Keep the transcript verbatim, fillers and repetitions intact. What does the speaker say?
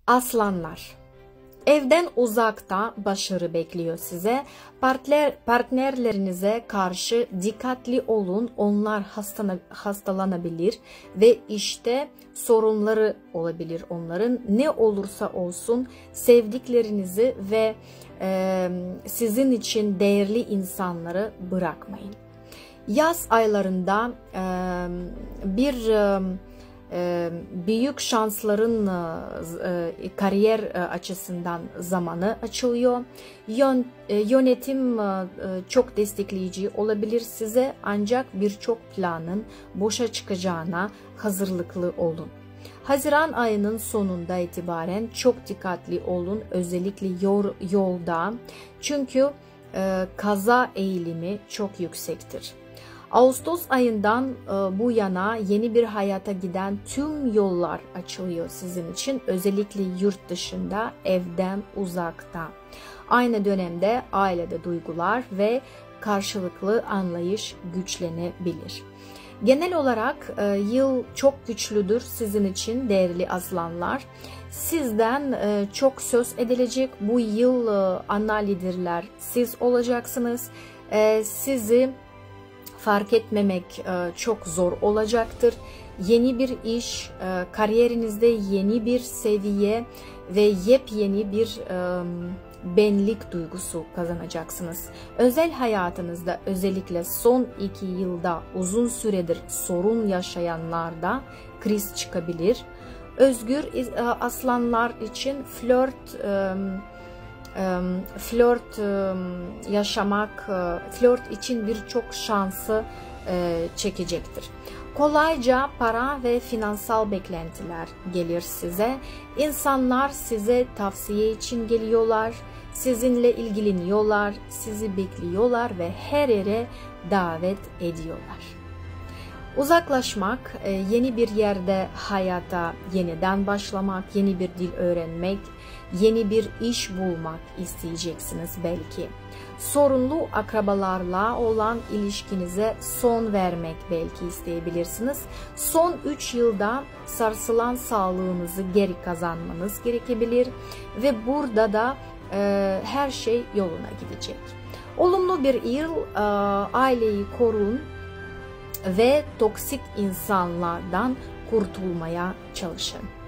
Aslanlar, evden uzakta başarı bekliyor size. Partner, partnerlerinize karşı dikkatli olun. Onlar hastana, hastalanabilir ve işte sorunları olabilir onların. Ne olursa olsun sevdiklerinizi ve e, sizin için değerli insanları bırakmayın. Yaz aylarında e, bir e, büyük şansların kariyer açısından zamanı açılıyor. Yönetim çok destekleyici olabilir size, ancak birçok planın boşa çıkacağına hazırlıklı olun. Haziran ayının sonunda itibaren çok dikkatli olun, özellikle yolda, çünkü kaza eğilimi çok yüksektir. Ağustos ayından bu yana yeni bir hayata giden tüm yollar açılıyor sizin için. Özellikle yurt dışında, evden uzakta. Aynı dönemde ailede duygular ve karşılıklı anlayış güçlenebilir. Genel olarak yıl çok güçlüdür sizin için değerli aslanlar. Sizden çok söz edilecek. Bu yıl ana liderler siz olacaksınız. Sizi fark etmemek çok zor olacaktır. Yeni bir iş, kariyerinizde yeni bir seviye ve yepyeni bir benlik duygusu kazanacaksınız. Özel hayatınızda, özellikle son iki yılda uzun süredir sorun yaşayanlarda kriz çıkabilir. Özgür aslanlar için flört flört yaşamak, flört için birçok şansı çekecektir. Kolayca para ve finansal beklentiler gelir size. İnsanlar size tavsiye için geliyorlar, sizinle ilgileniyorlar, sizi bekliyorlar ve her yere davet ediyorlar. Uzaklaşmak, yeni bir yerde hayata yeniden başlamak, yeni bir dil öğrenmek, yeni bir iş bulmak isteyeceksiniz belki. Sorunlu akrabalarla olan ilişkinize son vermek belki isteyebilirsiniz. Son üç yılda sarsılan sağlığınızı geri kazanmanız gerekebilir ve burada da e, her şey yoluna gidecek. Olumlu bir yıl, e, aileyi korun ve toksik insanlardan kurtulmaya çalışın.